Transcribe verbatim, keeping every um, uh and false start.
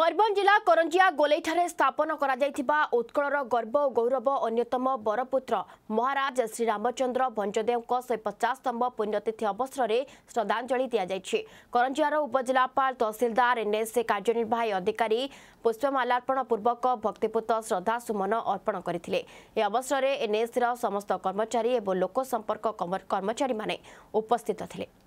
मयूरभंज जिला करंजिया गोलेठारे स्थापन करा जायथिबा उत्कलर गर्व और गौरव अन्यतम बरपुत्र महाराज श्री रामचंद्र भंजदेव शहे पचासतम पुण्यतिथि अवसर में श्रद्धांजलि दि जायछि। करंजियार उपजिलापाल तहसीलदार एनएस कार्यनिर्वाही अधिकारी पुष्पमालार्पण पूर्वक भक्तिपूत श्रद्धा सुमन अर्पण करथिले। ए अवसर में एनएस समस्त कर्मचारी और लोक संपर्क कर्मचारी माने उपस्थित थिले।